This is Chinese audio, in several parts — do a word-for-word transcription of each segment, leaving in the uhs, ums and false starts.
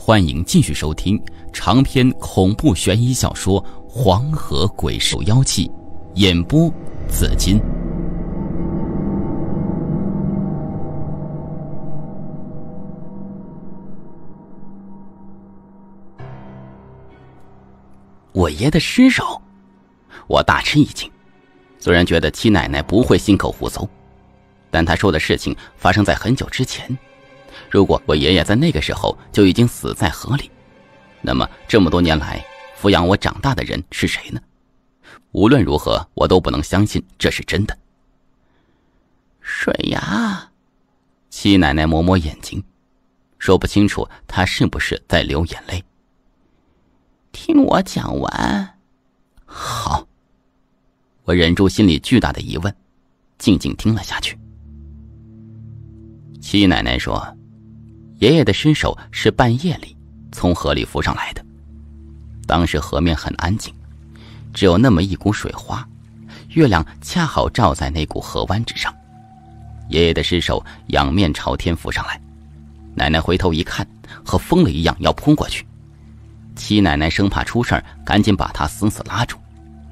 欢迎继续收听长篇恐怖悬疑小说《黄河鬼手妖气》，演播紫金。我爷的尸首，我大吃一惊。虽然觉得七奶奶不会信口胡诌，但她说的事情发生在很久之前。如果我爷爷在那个时候就已经死在河里，那么这么多年来抚养我长大的人是谁呢？无论如何，我都不能相信这是真的。 水牙， 七奶奶抹抹眼睛，说不清楚她是不是在流眼泪。 听我讲完。 好。我忍住心里巨大的疑问，静静听了下去。七奶奶说，爷爷的尸首是半夜里从河里浮上来的。当时河面很安静，只有那么一股水花，月亮恰好照在那股河湾之上。爷爷的尸首仰面朝天浮上来，奶奶回头一看，和疯了一样要扑过去。七奶奶生怕出事儿，赶紧把他死死拉住。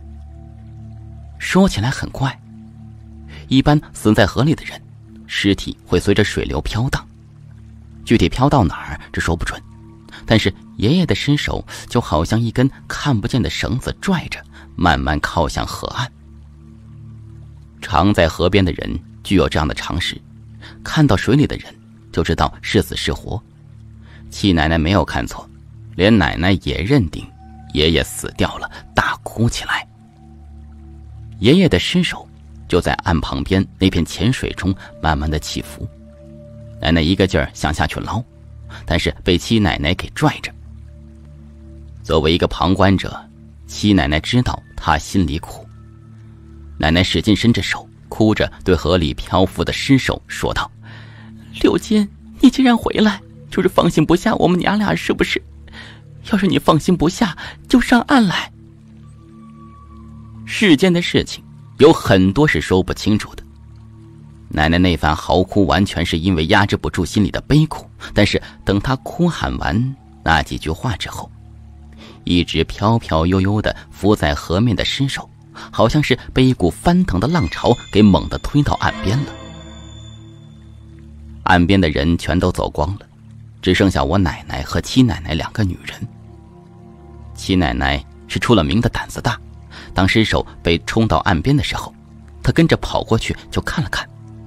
说起来很怪，一般死在河里的人，尸体会随着水流飘荡，具体飘到哪儿这说不准。但是爷爷的尸首就好像一根看不见的绳子拽着，慢慢靠向河岸。常在河边的人具有这样的常识，看到水里的人就知道是死是活。七奶奶没有看错，连奶奶也认定爷爷死掉了，大哭起来。爷爷的尸首就在岸旁边那片浅水中慢慢的起伏，奶奶一个劲儿想下去捞，但是被七奶奶给拽着。作为一个旁观者，七奶奶知道她心里苦。奶奶使劲伸着手，哭着对河里漂浮的尸首说道： 六金，你既然回来，就是放心不下我们娘俩是不是？要是你放心不下，就上岸来。 世间的事情有很多是说不清楚的。奶奶那番嚎哭完全是因为压制不住心里的悲苦，但是等她哭喊完那几句话之后，一直飘飘悠悠的浮在河面的尸首，好像是被一股翻腾的浪潮给猛地推到岸边了。岸边的人全都走光了，只剩下我奶奶和七奶奶两个女人。七奶奶是出了名的胆子大，当尸首被冲到岸边的时候，她跟着跑过去就看了看。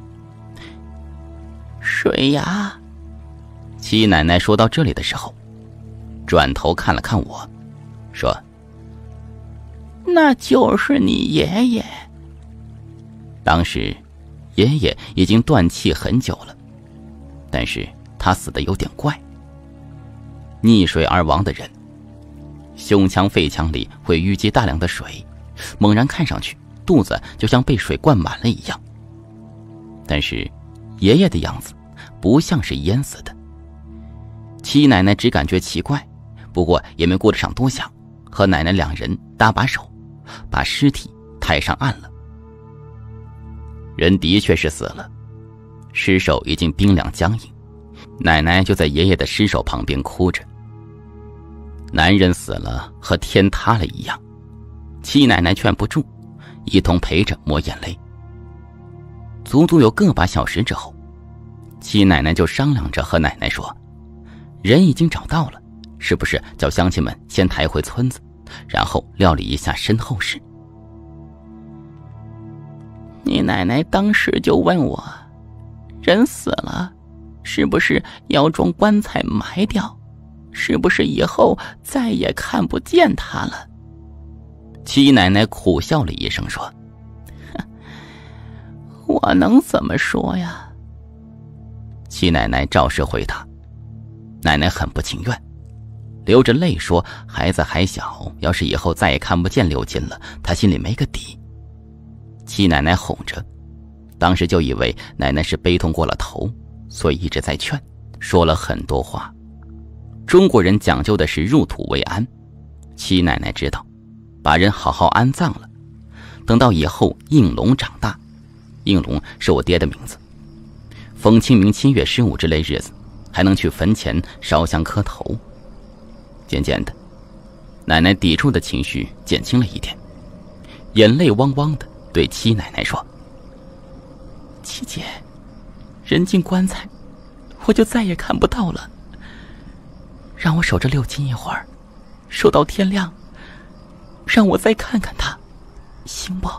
水牙， 七奶奶说到这里的时候，转头看了看我，说： 那就是你爷爷。 当时爷爷已经断气很久了，但是他死得有点怪。溺水而亡的人，胸腔肺腔里会淤积大量的水，猛然看上去肚子就像被水灌满了一样。但是爷爷的样子不像是淹死的。七奶奶只感觉奇怪，不过也没顾得上多想，和奶奶两人搭把手，把尸体抬上岸了。人的确是死了，尸首已经冰凉僵硬，奶奶就在爷爷的尸首旁边哭着。男人死了和天塌了一样，七奶奶劝不住，一同陪着抹眼泪。足足有个把小时之后，七奶奶就商量着和奶奶说，人已经找到了，是不是叫乡亲们先抬回村子，然后料理一下身后事。 你奶奶当时就问我，人死了是不是要装棺材埋掉，是不是以后再也看不见他了？ 七奶奶苦笑了一声说， 我能怎么说呀？ 七奶奶照实回答。奶奶很不情愿，流着泪说，孩子还小，要是以后再也看不见刘金了，她心里没个底。七奶奶哄着，当时就以为奶奶是悲痛过了头，所以一直在劝，说了很多话。中国人讲究的是入土为安，七奶奶知道，把人好好安葬了，等到以后应龙长大，应龙是我爹的名字，逢清明、七月十五之类日子，还能去坟前烧香磕头， 渐渐的，奶奶抵触的情绪减轻了一点，眼泪汪汪的对七奶奶说：“ 七姐，人进棺材，我就再也看不到了。让我守着六亲一会儿，守到天亮，让我再看看他，行不？”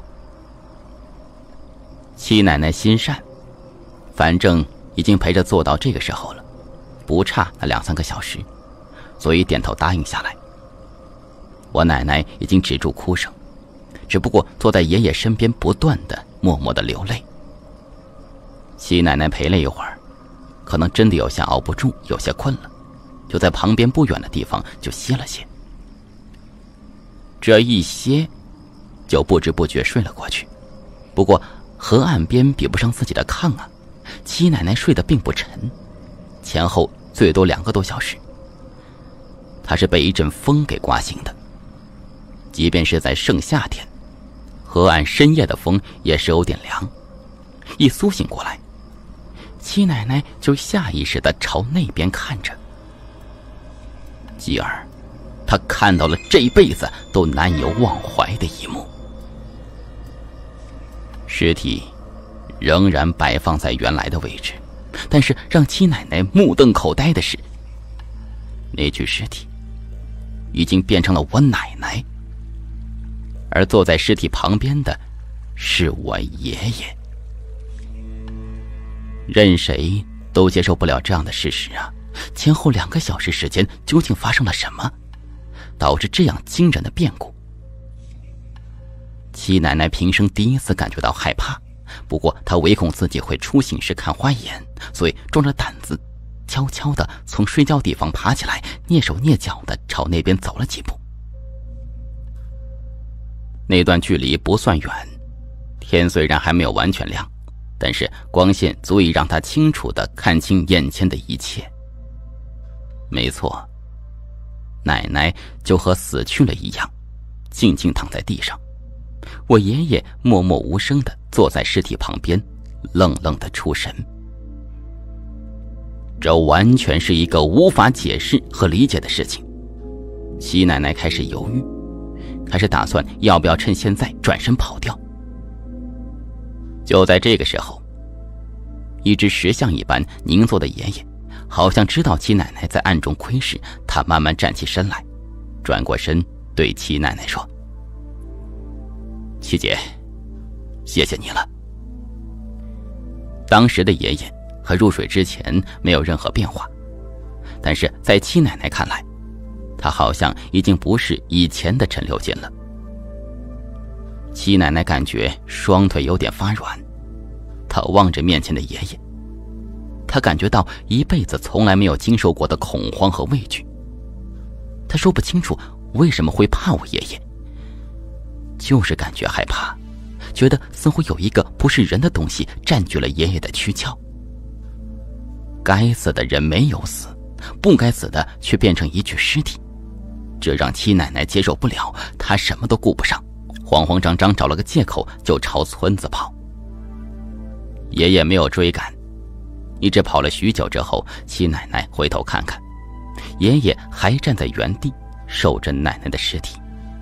七奶奶心善，反正已经陪着做到这个时候了，不差那两三个小时，所以点头答应下来。我奶奶已经止住哭声，只不过坐在爷爷身边不断的默默的流泪。七奶奶陪了一会儿，可能真的有些熬不住，有些困了，就在旁边不远的地方就歇了歇。这一歇，就不知不觉睡了过去。不过河岸边比不上自己的炕啊，七奶奶睡得并不沉，前后最多两个多小时。她是被一阵风给刮醒的。即便是在盛夏天，河岸深夜的风也是有点凉。一苏醒过来，七奶奶就下意识地朝那边看着。继而她看到了这辈子都难以忘怀的一幕。尸体仍然摆放在原来的位置，但是让七奶奶目瞪口呆的是，那具尸体已经变成了我奶奶，而坐在尸体旁边的是我爷爷。任谁都接受不了这样的事实啊！前后两个小时时间，究竟发生了什么，导致这样惊人的变故？七奶奶平生第一次感觉到害怕，不过她唯恐自己会出醒时看花眼，所以壮着胆子，悄悄地从睡觉地方爬起来，蹑手蹑脚地朝那边走了几步。那段距离不算远，天虽然还没有完全亮，但是光线足以让他清楚地看清眼前的一切。没错，奶奶就和死去了一样，静静躺在地上。我爷爷默默无声地坐在尸体旁边，愣愣地出神。这完全是一个无法解释和理解的事情。七奶奶开始犹豫，开始打算要不要趁现在转身跑掉。就在这个时候，一只石像一般凝坐的爷爷好像知道七奶奶在暗中窥视，他慢慢站起身来，转过身对七奶奶说：“七姐，谢谢你了。”当时的爷爷和入水之前没有任何变化，但是在七奶奶看来，他好像已经不是以前的陈六金了。七奶奶感觉双腿有点发软，她望着面前的爷爷，她感觉到一辈子从来没有经受过的恐慌和畏惧。她说不清楚为什么会怕我爷爷，就是感觉害怕，觉得似乎有一个不是人的东西占据了爷爷的躯壳。该死的人没有死，不该死的却变成一具尸体，这让七奶奶接受不了。她什么都顾不上，慌慌张张找了个借口就朝村子跑。爷爷没有追赶，一直跑了许久之后，七奶奶回头看看，爷爷还站在原地守着奶奶的尸体。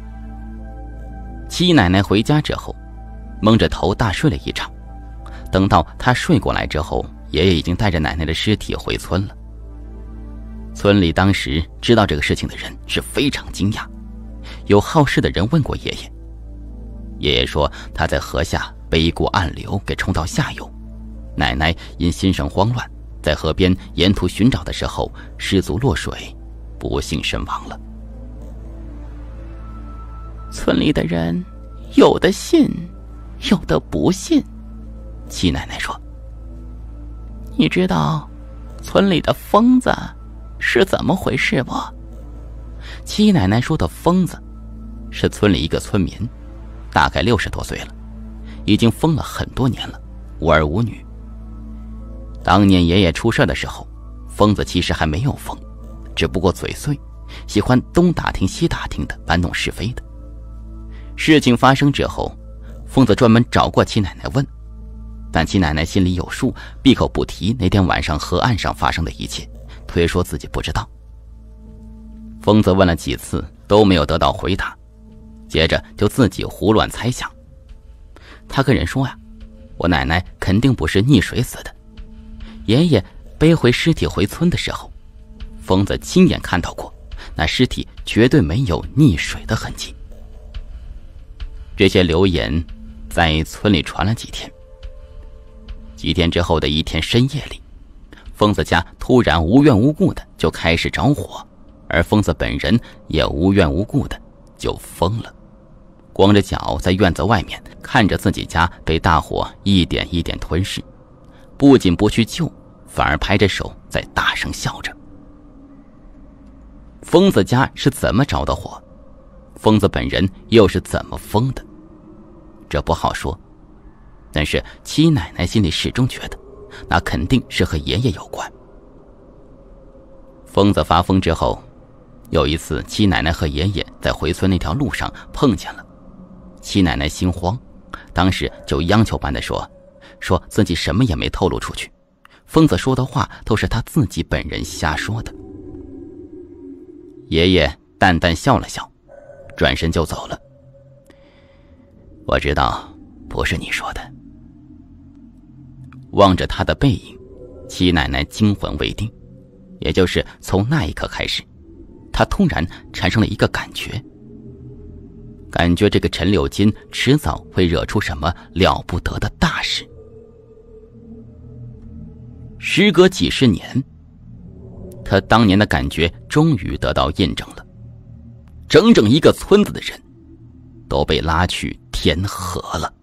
七奶奶回家之后蒙着头大睡了一场，等到她睡过来之后，爷爷已经带着奶奶的尸体回村了。村里当时知道这个事情的人是非常惊讶，有好事的人问过爷爷，爷爷说他在河下被一股暗流给冲到下游，奶奶因心神慌乱，在河边沿途寻找的时候失足落水，不幸身亡了。 村里的人有的信，有的不信。 七奶奶说：“ 你知道村里的疯子是怎么回事不？” 七奶奶说的疯子是村里一个村民，大概六十多岁了，已经疯了很多年了，无儿无女。当年爷爷出事的时候，疯子其实还没有疯，只不过嘴碎，喜欢东打听西打听的搬弄是非的。事情发生之后，疯子专门找过七奶奶问，但七奶奶心里有数，闭口不提那天晚上河岸上发生的一切，推说自己不知道。 疯子问了几次都没有得到回答，接着就自己胡乱猜想。他跟人说呀，我奶奶肯定不是溺水死的。爷爷背回尸体回村的时候，疯子亲眼看到过，那尸体绝对没有溺水的痕迹。这些流言在村里传了几天。几天之后的一天深夜里，疯子家突然无缘无故的就开始着火，而疯子本人也无缘无故的就疯了，光着脚在院子外面看着自己家被大火一点一点吞噬，不仅不去救，反而拍着手在大声笑着。疯子家是怎么着的火？疯子本人又是怎么疯的？这不好说，但是七奶奶心里始终觉得那肯定是和爷爷有关。疯子发疯之后，有一次七奶奶和爷爷在回村那条路上碰见了。七奶奶心慌，当时就央求般的说说自己什么也没透露出去，疯子说的话都是他自己本人瞎说的。爷爷淡淡笑了笑，转身就走了。我知道不是你说的。望着他的背影，七奶奶惊魂未定。也就是从那一刻开始，她突然产生了一个感觉，感觉这个陈柳金迟早会惹出什么了不得的大事。时隔几十年，他当年的感觉终于得到印证了，整整一个村子的人都被拉去天河了。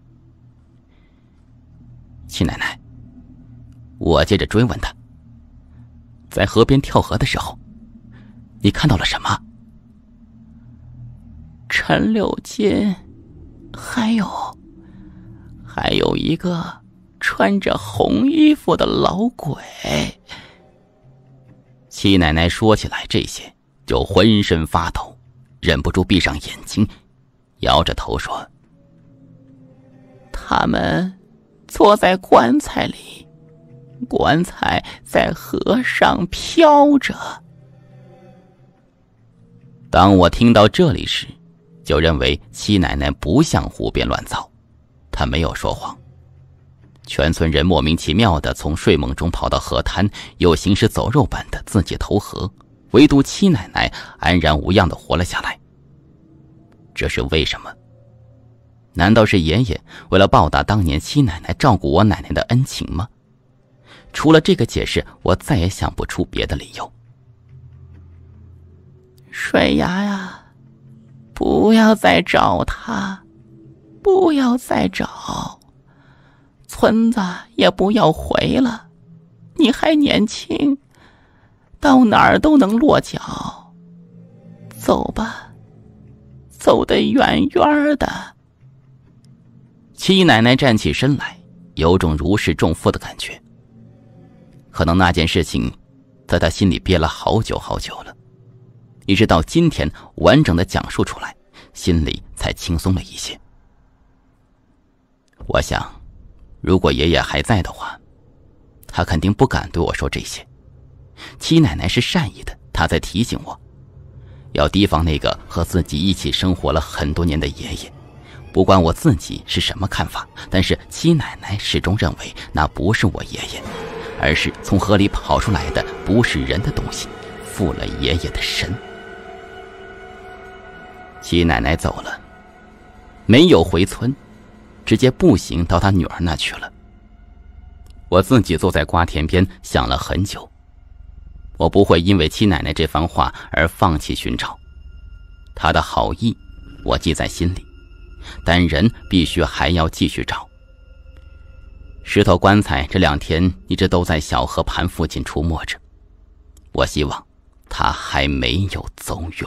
七奶奶，我接着追问他，在河边跳河的时候，你看到了什么？ 陈柳金，还有还有一个穿着红衣服的老鬼。 七奶奶说起来这些就浑身发抖，忍不住闭上眼睛，摇着头说， 他们坐在棺材里，棺材在河上飘着。 当我听到这里时，就认为七奶奶不像胡编乱造，她没有说谎。全村人莫名其妙地从睡梦中跑到河滩，又行尸走肉般的自己投河，唯独七奶奶安然无恙地活了下来。这是为什么？难道是爷爷为了报答当年七奶奶照顾我奶奶的恩情吗？除了这个解释，我再也想不出别的理由。 水牙呀，不要再找他，不要再找，村子也不要回了，你还年轻，到哪儿都能落脚，走吧，走得远远的。 七奶奶站起身来，有种如释重负的感觉。可能那件事情在她心里憋了好久好久了，一直到今天完整的讲述出来，心里才轻松了一些。我想如果爷爷还在的话，他肯定不敢对我说这些。七奶奶是善意的，她在提醒我要提防那个和自己一起生活了很多年的爷爷。不管我自己是什么看法，但是七奶奶始终认为那不是我爷爷，而是从河里跑出来的不是人的东西，附了爷爷的身。七奶奶走了，没有回村，直接步行到他女儿那去了。我自己坐在瓜田边想了很久，我不会因为七奶奶这番话而放弃寻找。她的好意我记在心里，但人必须还要继续找。石头棺材这两天一直都在小河畔附近出没着，我希望他还没有走远。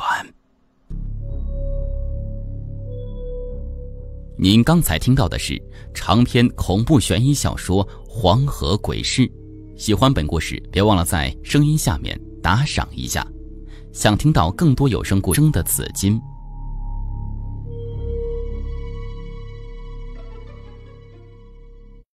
您刚才听到的是长篇恐怖悬疑小说《黄河鬼事》。喜欢本故事，别忘了在声音下面打赏一下。想听到更多有声故事的紫金